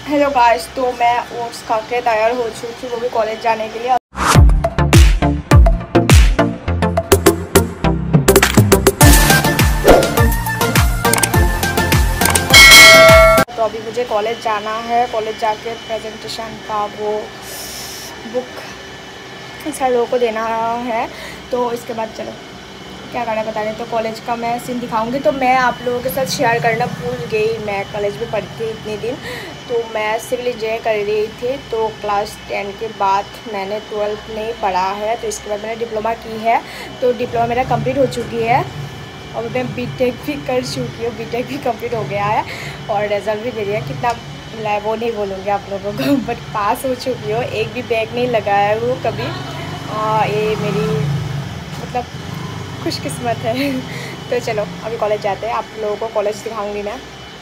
Hello guys, तो मैं oats खा के तैयार हो चुकी हूँ, वो भी कॉलेज जाने के लिए। तो अभी मुझे कॉलेज जाना है। कॉलेज जाके प्रेजेंटेशन का वो बुक सर लोगों को देना है। तो इसके बाद चलो क्या करना बता रहे। तो कॉलेज का मैं सीन दिखाऊंगी। तो मैं आप लोगों के साथ शेयर करना भूल गई। मैं कॉलेज में पढ़ती थी इतने दिन, तो मैं सिविल इंजीनियरिंग कर रही थी। तो क्लास 10 के बाद मैंने 12th नहीं पढ़ा है, तो इसके बाद मैंने डिप्लोमा की है। तो डिप्लोमा मेरा कंप्लीट हो चुकी है और मैं बीटेक भी कर चुकी हूँ। बीटेक भी कंप्लीट हो गया है और रिजल्ट भी दे दिया। कितना मिला है वो नहीं बोलूँगी आप लोगों को, बट पास हो चुकी हूँ। एक भी बैग नहीं लगाया हूँ कभी। ये मेरी मतलब खुशकिस्मत है। तो चलो अभी कॉलेज जाते हैं, आप लोगों को कॉलेज दिखाऊंगी मैं।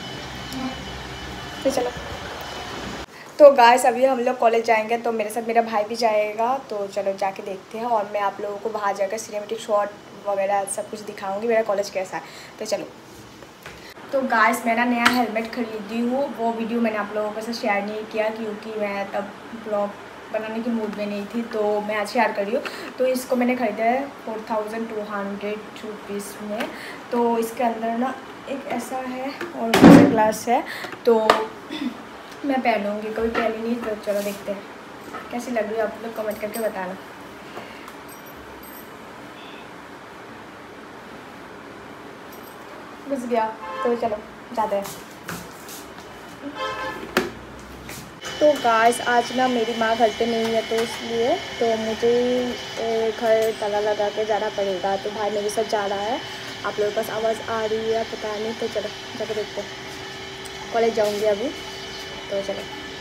तो चलो। तो गाइस अभी हम लोग कॉलेज जाएंगे, तो मेरे साथ मेरा भाई भी जाएगा। तो चलो जाके देखते हैं और मैं आप लोगों को बाहर जाकर सिनेमेटिक शॉट वगैरह सब कुछ दिखाऊंगी मेरा कॉलेज कैसा है। तो चलो। तो गाइस मैं ना नया हेलमेट खरीदी हूँ। वो वीडियो मैंने आप लोगों के साथ शेयर नहीं किया क्योंकि मैं तब ब्लॉग बनाने की मूड में नहीं थी, तो मैं आज शेयर कर रही हूँ। तो इसको मैंने ख़रीदा है 4200 रुपीज़ में। तो इसके अंदर ना एक ऐसा है और ऐसा ग्लास है। तो मैं पहनूँगी, कभी पहनी नहीं। तो चलो देखते हैं कैसी लग रही है, आप लोग कमेंट करके बताना। घुस गया। तो चलो जाते हैं। तो गाइस आज ना मेरी माँ घर पे नहीं है, तो इसलिए तो मुझे घर ताला लगा के जाना पड़ेगा। तो भाई मेरे साथ जा रहा है। आप लोगों के पास आवाज़ आ रही है पता नहीं। तो चलो जाके देखते हैं। कॉलेज जाऊंगी अभी, तो चलो।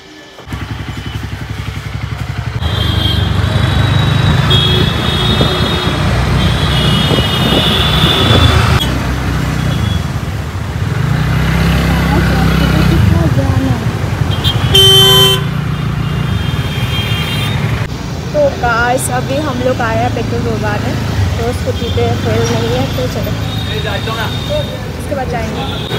तो गाइस अभी हम लोग आए हैं पेट्रोल भरवाने। तो स्कूटी पे फेल नहीं है, तो चलो इसके बाद जाएंगे।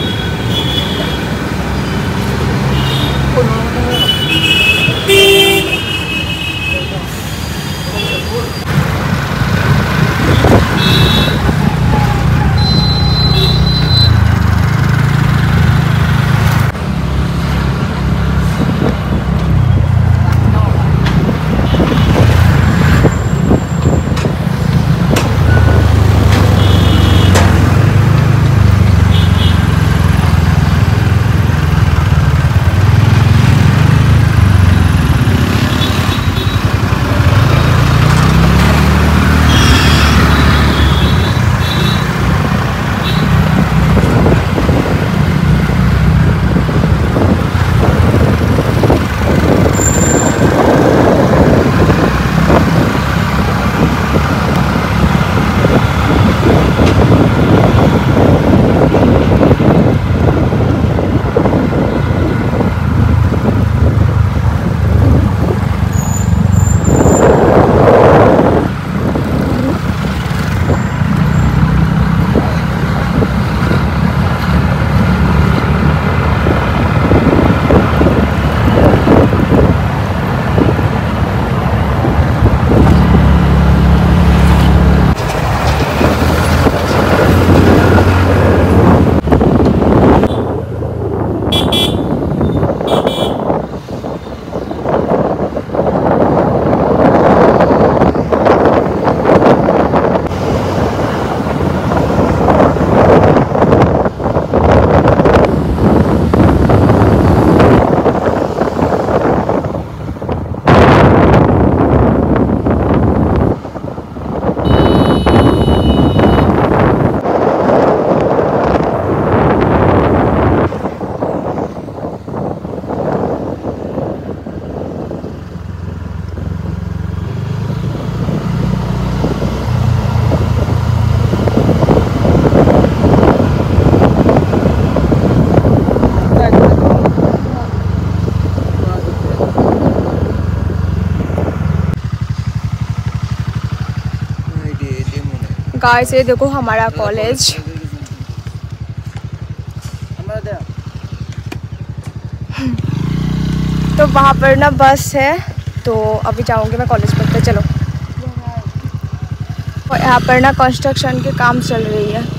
गाइस ये देखो हमारा कॉलेज। तो वहाँ पर ना बस है, तो अभी जाऊँगी मैं कॉलेज पर। तो चलो, और यहाँ पर ना कंस्ट्रक्शन के काम चल रही है।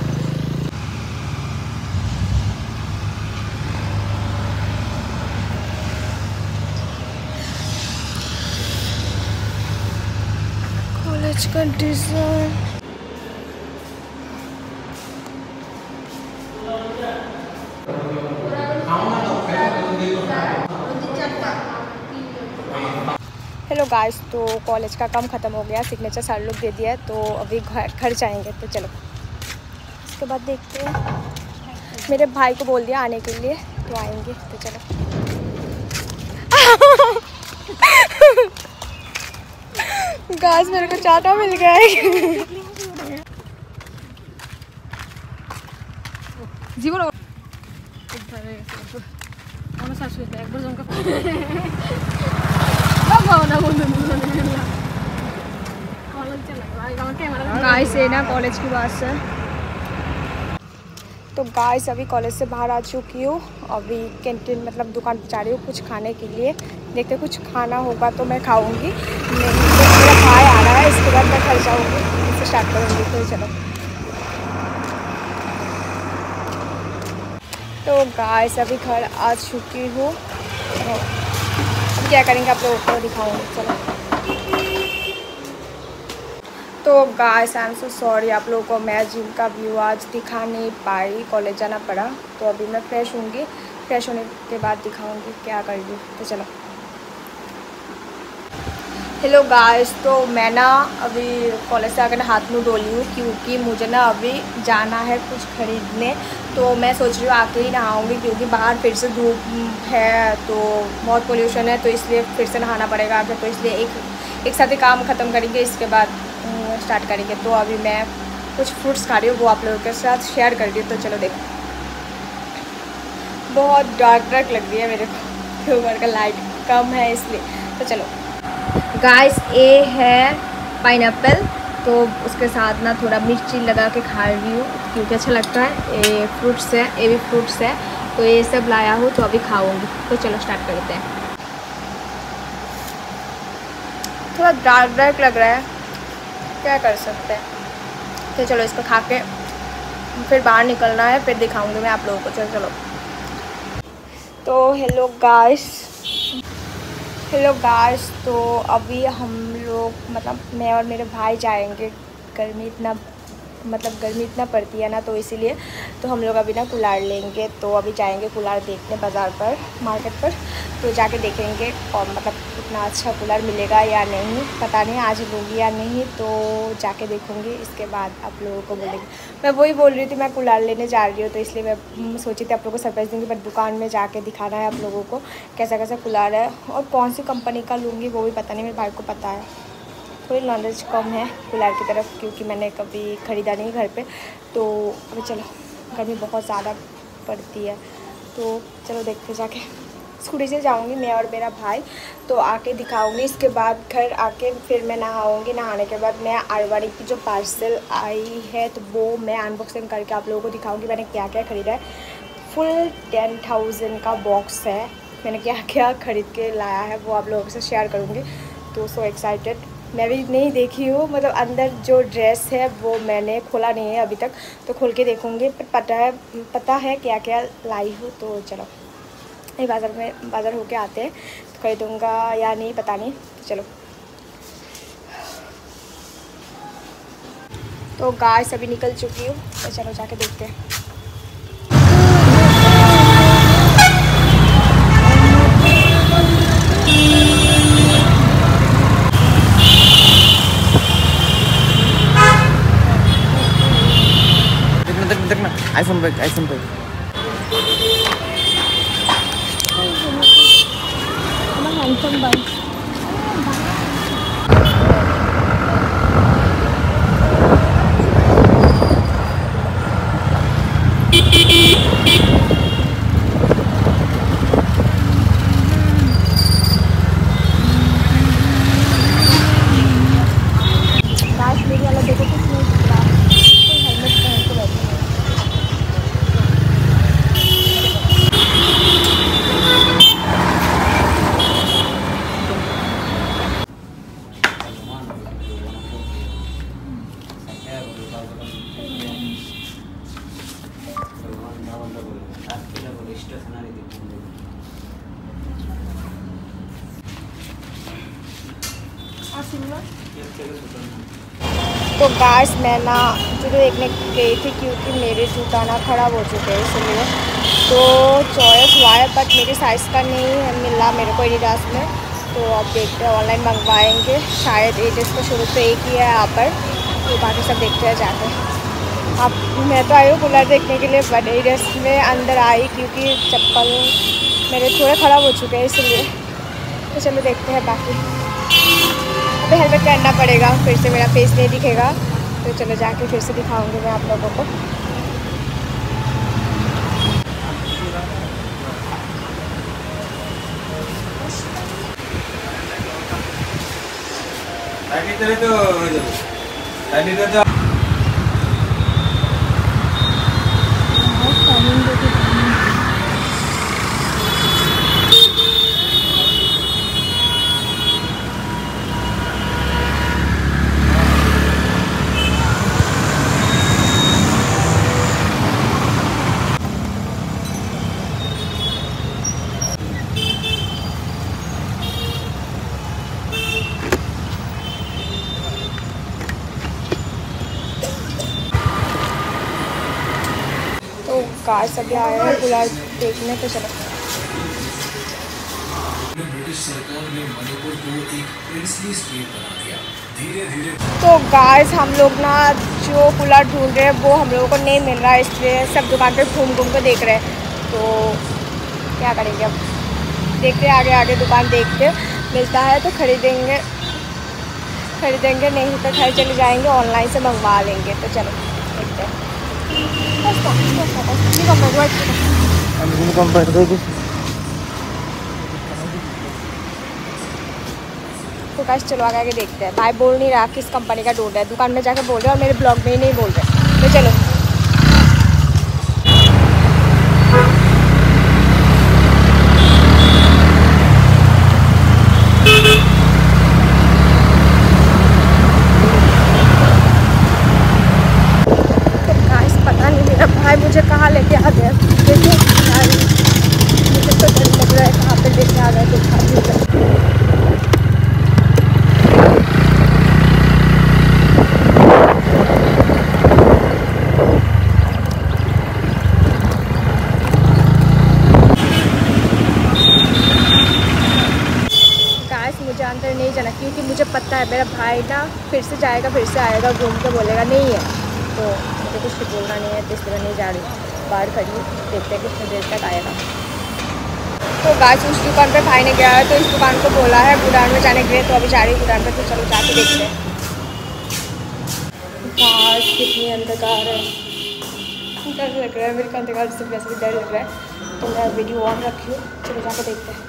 कॉलेज का डिज़ाइन हेलो गाइस, तो कॉलेज का काम ख़त्म हो गया, सिग्नेचर सर लोग दे दिया है, तो अभी घर जाएंगे। तो चलो, उसके बाद देखते हैं। मेरे भाई को बोल दिया आने के लिए, तो आएंगे। तो चलो गाइस, मेरे को चाटा मिल गया है। जीवन गाइस ये ना कॉलेज की बात है। तो गाइस अभी कॉलेज से बाहर आ चुकी हूँ, अभी कैंटीन मतलब दुकान पर जा रही हूँ कुछ खाने के लिए। देखते कुछ खाना होगा तो मैं खाऊंगी, मेरा भाई आ रहा है, इसके बाद मैं घर जाऊँगी, इससे स्टार्ट करूँगी। तो चलो, तो गाइस अभी घर आ चुकी हूँ, अब क्या करेंगे आप लोगों को दिखाऊंगी। चलो, तो guys I am so sorry, आप लोगों को मैं जिम का व्यू आज दिखा नहीं पाई, कॉलेज जाना पड़ा। तो अभी मैं फ्रेश होंगी, फ्रेश होने के बाद दिखाऊंगी क्या कर रही हूँ। तो चलो, हेलो गाइस, तो मैं ना अभी कॉलेज से आकर हाथ मुँह धोली हूँ, क्योंकि मुझे ना अभी जाना है कुछ खरीदने। तो मैं सोच रही हूँ आके ही नहाऊंगी, क्योंकि बाहर फिर से धूप है, तो बहुत पोल्यूशन है, तो इसलिए फिर से नहाना पड़ेगा आके। तो इसलिए एक साथ ही काम ख़त्म करेंगे, इसके बाद स्टार्ट करेंगे। तो अभी मैं कुछ फ्रूट्स खा रही हूँ, वो आप लोगों के साथ शेयर कर रही हूँ। तो चलो देखो, बहुत डार्क लग रही है मेरे को, ऊपर का लाइट कम है इसलिए। तो चलो गाइस, ये है पाइनएप्पल, तो उसके साथ ना थोड़ा मिर्ची लगा के खा रही हूँ, क्योंकि अच्छा लगता है। ये फ्रूट्स है, ये भी फ्रूट्स है, तो ये सब लाया हूँ, तो अभी खाऊंगी। तो चलो स्टार्ट करते हैं। थोड़ा डार्क लग रहा है, क्या कर सकते हैं। तो चलो इसको खा के फिर बाहर निकलना है, फिर दिखाऊंगी मैं आप लोगों को। चलो तो हेलो गाइस, तो अभी हम लोग मतलब मैं और मेरे भाई जाएंगे। गर्मी इतना पड़ती है ना, तो इसीलिए तो हम लोग अभी ना कुल्हाड़ लेंगे। तो अभी जाएंगे कुल्हाड़ देखने बाज़ार पर, मार्केट पर। तो जाके देखेंगे और मतलब इतना अच्छा कुल्हाड़ मिलेगा या नहीं, पता नहीं आज लूँगी या नहीं, तो जाके देखूँगी। इसके बाद आप लोगों को बोलेंगे। मैं वही बोल रही थी, मैं कुल्हाड़ लेने जा रही हूँ, तो इसलिए मैं सोची थी आप लोगों को सरप्राइज़ दूँगी, बट दुकान में जाके दिखाना है आप लोगों को कैसा कुल्हाड़ है और कौन सी कंपनी का लूँगी वो भी पता नहीं, मेरे भाई को पता है। थोड़ी नॉलेज कम है कुल्हाड़ की तरफ, क्योंकि मैंने कभी ख़रीदा नहीं घर पे। तो अभी चलो, गर्मी बहुत ज़्यादा पड़ती है, तो चलो देखते जाके। स्कूटी से जाऊंगी मैं और मेरा भाई, तो आके दिखाऊंगी। इसके बाद घर आके फिर मैं नहाऊंगी, नहाने के बाद मैं आरवाड़ी की जो पार्सल आई है तो वो मैं अनबॉक्सिंग करके आप लोगों को दिखाऊंगी मैंने क्या क्या ख़रीदा है। फुल 10,000 का बॉक्स है, मैंने क्या क्या ख़रीद के लाया है वो आप लोगों के साथ शेयर करूँगी। तो सो एक्साइटेड, मैं भी नहीं देखी हूँ, मतलब अंदर जो ड्रेस है वो मैंने खोला नहीं है अभी तक, तो खोल के देखूँगी। पर पता है क्या क्या लाई हूँ। तो चलो ये बाज़ार होके आते हैं, तो खरीदूँगा या नहीं पता नहीं। तो चलो, तो गाइस अभी निकल चुकी हूँ, तो चलो जाके देखते हैं। देखना आईफोन पे मेरी वाला देखो कुछ नहीं दिख रहा, कोई हेलमेट पहन के बैठे हैं। तो गाइस मैं ना जूते देखने गई थी क्योंकि मेरे जूता ना ख़राब हो चुके हैं, इसलिए तो चॉइस हुआ है बट मेरे साइज़ का नहीं मिला मेरे को एडिडास में। तो अब देखते हैं ऑनलाइन मंगवाएंगे, शायद एडिडास का शुरू से एक ही है यहाँ पर, तो बाकी सब देखते हैं जाकर। अब मैं तो आई हूँ कूलर देखने के लिए बट एडिडास में अंदर आई क्योंकि चप्पल मेरे थोड़े ख़राब हो चुके हैं, इसलिए तो चलो देखते हैं। बाकी अभी हेलमेट पहनना पड़ेगा, फिर से मेरा फेस नहीं दिखेगा, तो चलो जाके फिर से दिखाऊंगी मैं आप लोगों को। तो कार सभी आए हैं कूलर देखने, तो चलो। ब्रिटिश सरकार ने मणिपुर को एक प्रिंसली स्टेट बना दिया। धीरे-धीरे तो गाइस हम लोग ना जो कूलर ढूंढ रहे हैं वो हम लोगों को नहीं मिल रहा है, इसलिए सब दुकान पे घूम घूम के देख रहे हैं। तो क्या करेंगे अब, देखते हैं आगे आगे दुकान देखते, मिलता है तो खरीदेंगे, नहीं तो घर चले जाएंगे ऑनलाइन से मंगवा लेंगे। तो चलो देखते हैं। तो गाइस चलो आगे आगे देखते हैं। भाई बोल नहीं रहा किस कंपनी का ढूंढ रहा है, दुकान में जाकर बोल रहे हैं और मेरे ब्लॉग में ही नहीं बोल रहे। तो चलो मुझे कहाँ लेके आ गए, देखिए मुझे तो डर लग रहा है कहाँ पे लेके आ गए। गाइस मुझे अंदर नहीं जाना क्योंकि मुझे पता है मेरा भाई ना फिर से जाएगा, फिर से आएगा, घूम के बोलेगा नहीं है, तो मुझे कुछ भी बोलना नहीं है, तो इस तरह नहीं जा रही, बाहर खड़ी देखते हैं कितनी देर तक आएगा। तो गाइस उस दुकान पे भाई ने गया है, तो इस दुकान को बोला है गुडाउन में जाने के लिए, तो अभी जा रही है गुडाउन पे, तो चलो जाके देखते हैं। गाइस कितनी अंधकार है, डर लग रहा है मेरे को, अंधकार से वैसे भी डर लग रहा है, तो मैं वीडियो ऑन रखी हूँ, चलो जाके देखते हैं।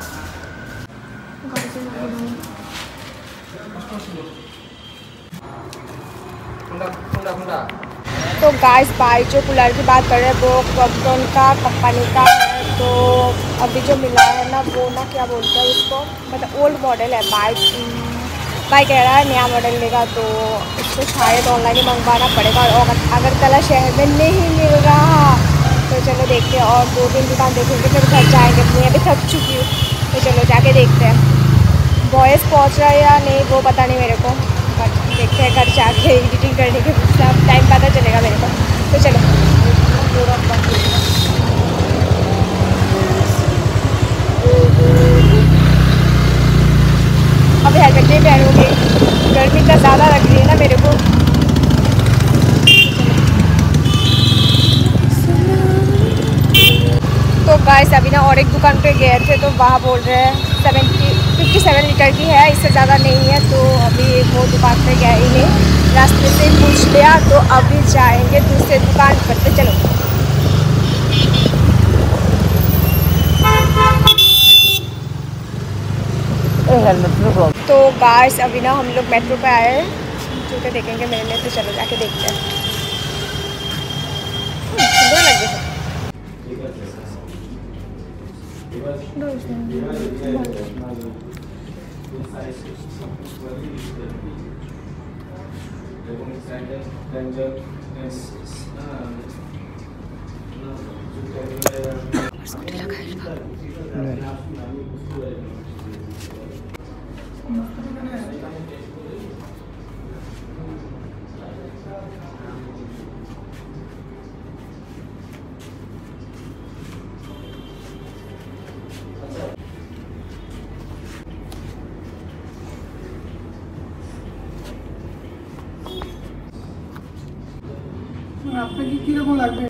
तो गाइस भाई जो कूलर की बात कर रहे हैं वो क्रॉम्पटन का कंपनी का है। तो अभी जो मिला है ना वो ना क्या बोलते हैं उसको, मतलब ओल्ड मॉडल है। भाई कह रहा है नया मॉडल लेगा, तो इसको शायद ऑनलाइन ही मंगवाना पड़ेगा, और अगरतला शहर में नहीं मिल रहा। तो चलो देखते हैं, और 2-3 दुकान देखेंगे फिर घर जाएंगे। मैं अभी थक चुकी हूँ, तो चलो जाके देखते हैं। वॉइस पहुँच रहा है या नहीं वो पता नहीं मेरे को, बट देखते हैं घर जाके एडिटिंग करने के सब टाइम पता चलेगा मेरे को। तो चलो अब हेलमेट नहीं पहनूँगी, गर्मी इतना ज़्यादा लग रही है ना मेरे को। तो गाइस अभी ना और एक दुकान पे गए थे, तो वहाँ बोल रहे हैं 57 लीटर की है, इससे ज़्यादा नहीं है। तो अभी वो दुकान पे गए ही नहीं, रास्ते से पूछ लिया, तो अभी जाएंगे दूसरे दुकान पर। तो चलो तो गाइस अभी ना हम लोग मेट्रो पे आए हैं, जूते देखेंगे मेरे लिए, तो चलो जाके देखते हैं। सुंदर लग रहे हैं। स्कूटी लगाएगा। আপনাকে কিরকম লাগবে?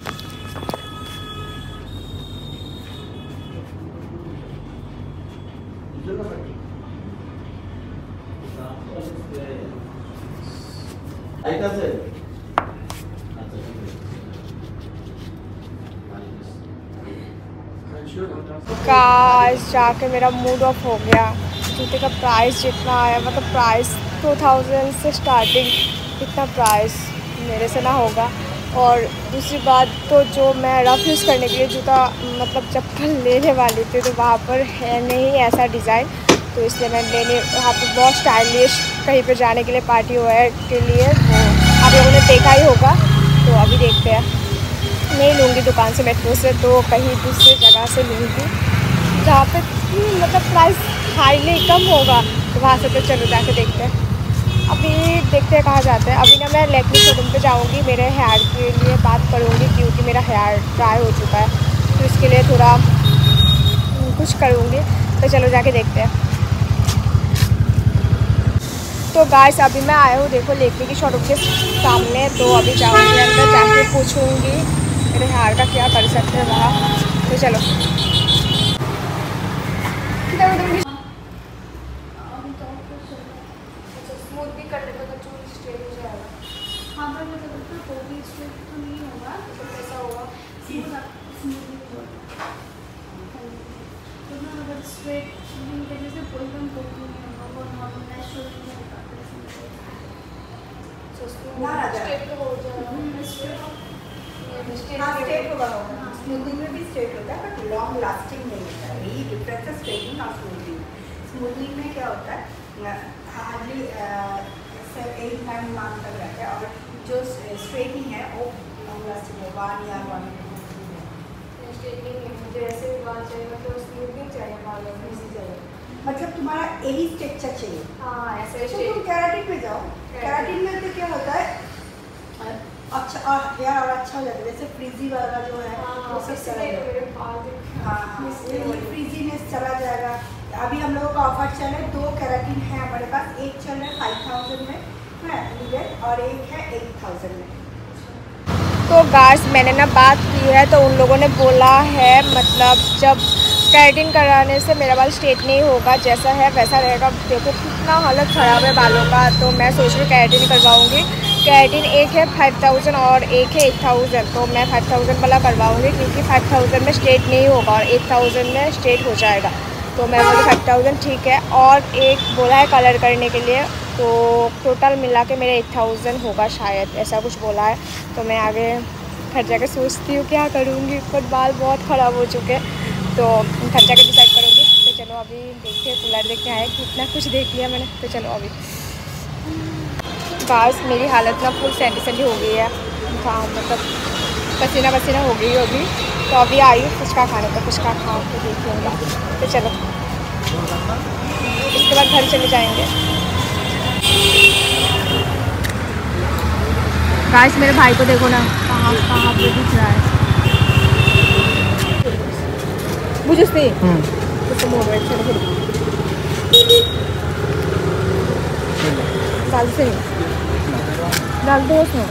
गाइस जाके मेरा मूड ऑफ हो गया। जूते का प्राइस जितना आया, मतलब प्राइस 2000 से स्टार्टिंग, इतना प्राइस मेरे से ना होगा। और दूसरी बात तो जो मैं रफ यूज़ करने के लिए जूता मतलब चप्पल लेने वाली थी तो वहाँ पर है नहीं ऐसा डिज़ाइन, तो इसलिए मैं लेने वहाँ पर बहुत स्टाइलिश कहीं पे जाने के लिए पार्टी वेयर के लिए वो आप लोगों ने देखा ही होगा। तो अभी देखते हैं, नहीं लूँगी दुकान से मेट्रो से, तो कहीं दूसरी जगह से लूँगी जहाँ पे मतलब प्राइस हाईली कम होगा, तो वहाँ से तो चलो जाके देखते हैं। अभी देखते हैं कहाँ जाते हैं। अभी ना मैं लैक्मे शोरूम पे जाऊँगी, मेरे हेयर के लिए बात करूँगी क्योंकि मेरा हेयर ड्राई हो चुका है, तो इसके लिए थोड़ा कुछ करूँगी, तो चलो जाके देखते हैं। तो गाइस अभी मैं आया हूँ देखो लैक्मे की शोरूम के सामने, तो अभी जाऊँगी अंदर, जाके पूछूँगी मेरे हेयर का क्या कर सकते हैं वहाँ, तो चलो। स्मूथ भी कर देगा तो चूल स्ट्रेट हो जाएगा। हाँ पर मतलब तो भी स्ट्रेट तो नहीं होगा, तो कैसा होगा स्मूथ तो ना, अगर स्ट्रेट करने से कोई भी नहीं होगा, वो नॉर्मल नेचुरल नहीं होगा। स्ट्रेट तो हो जाएगा, स्ट्रेट होगा, स्मूथिंग में भी स्ट्रेट होता है बट लॉन्ग लास्टिंग नहीं होता है। यही डिफरेंस है स्ट्रेटिंग और स्मूथिंग। स्मूथिंग में क्या होता है, हार्डली 8-9 मंथ तक रहता है, और जो स्ट्रेटिंग है वो लॉन्ग लास्टिंग है, 1 या 1 स्ट्रेटनिंग मुझे ऐसे भी बाल चाहिए, तो स्मूथिंग चाहिए बालों में, इसी चाहिए। मतलब तुम्हारा यही स्ट्रक्चर चाहिए। हाँ ऐसे तो तुम केराटिन पे जाओ। केराटिन में तो क्या होता है, अच्छा और हेयर और अच्छा हो जाता है, जैसे फ्रीजी वाला जो है वो सब चला जाएगा। हाँ फ्रीजीनेस चला जाएगा। अभी हम लोगों का ऑफर चल रहा है, 2 केराटिन है हमारे पास, एक चल रहा है 5000 में है लीगल, और एक है 8000 में। तो गाइस मैंने ना बात की है, तो उन लोगों ने बोला है मतलब जब केराटिन कराने से मेरा बाल स्ट्रेट नहीं होगा, जैसा है वैसा रहेगा। देखो कितना हालत ख़राब है बालों का, तो मैं सोच रही हूँ केराटिन करवाऊँगी। केराटिन एक है 5000 और एक है 8000, तो मैं 5000 वाला करवाऊँगी क्योंकि 5000 में स्ट्रेट नहीं होगा और 8000 में स्ट्रेट हो जाएगा, तो मैं बोली 5000 ठीक है। और एक बोला है कलर करने के लिए, तो टोटल मिला के मेरे 8000 होगा शायद, ऐसा कुछ बोला है। तो मैं आगे घर जाके सोचती हूँ क्या करूँगी, पर बाल बहुत ख़राब हो चुके हैं, तो घर जाके डिसाइड करूँगी। तो चलो अभी देखते हैं, कूलर देखते आए, कितना कुछ देख लिया मैंने, तो चलो अभी। गाइस मेरी हालत ना फुल सैंडी हो गई है, हाँ मतलब पसीना पसीना हो गई होगी, तो अभी आई हूँ फुचका खाने, तो फुचका खा के देख लूँगा। तो चलो इसके बाद घर चले जाएंगे। गाइस मेरे भाई को देखो ना, कहाँ पे दिख रहा है, बुझे तो मोबाइल डाल से डाल दो उसमें।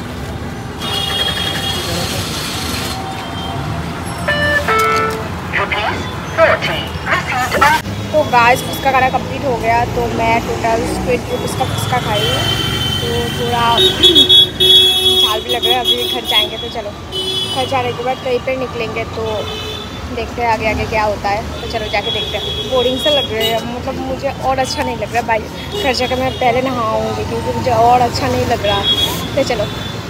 तो गाइस उसका खाना कंप्लीट हो गया, तो मैं टोटल 20 रुपीज़ का फुचका खाई हूँ, तो थोड़ा झाल भी लग रहा है। अभी घर जाएंगे, तो चलो घर जाने के बाद कहीं पर निकलेंगे, तो देखते हैं आगे आगे क्या होता है, तो चलो जाके देखते हैं। बोरिंग सा लग रहा है, मतलब मुझे और अच्छा नहीं लग रहा भाई, घर जाकर मैं पहले नहाऊंगी क्योंकि मुझे और अच्छा नहीं लग रहा। तो चलो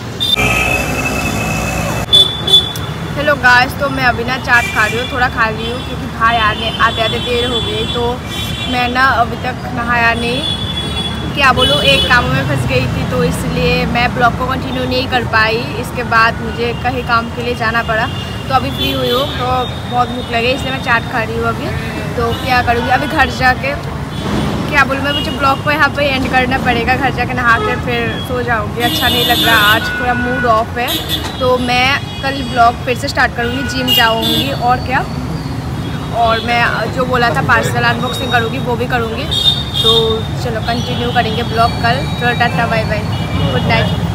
हेलो गाइस, तो मैं अभी ना चाट खा रही हूँ, थोड़ा खा रही हूँ क्योंकि भाई आते आते देर हो गई, तो मैं ना अभी तक नहाया नहीं, क्या बोलूँ एक काम में फंस गई थी, तो इसलिए मैं ब्लॉग को कंटिन्यू नहीं कर पाई। इसके बाद मुझे कहीं काम के लिए जाना पड़ा, तो तो अभी फ्री हुई हूँ, तो बहुत भूख लगी इसलिए मैं चाट खा रही हूँ अभी। तो क्या करूँगी अभी घर जाके, क्या बोलूँ मैं, मुझे ब्लॉग को यहाँ पे एंड करना पड़ेगा। घर जाके नहा के फिर सो जाऊँगी, अच्छा नहीं लग रहा, आज थोड़ा मूड ऑफ है। तो मैं कल ब्लॉग फिर से स्टार्ट करूँगी, जिम जाऊँगी और क्या, और मैं जो बोला था पार्सल अनबॉक्सिंग करूँगी वो भी करूँगी। तो चलो कंटिन्यू करेंगे ब्लॉग कल। चलो tata bye bye, good night.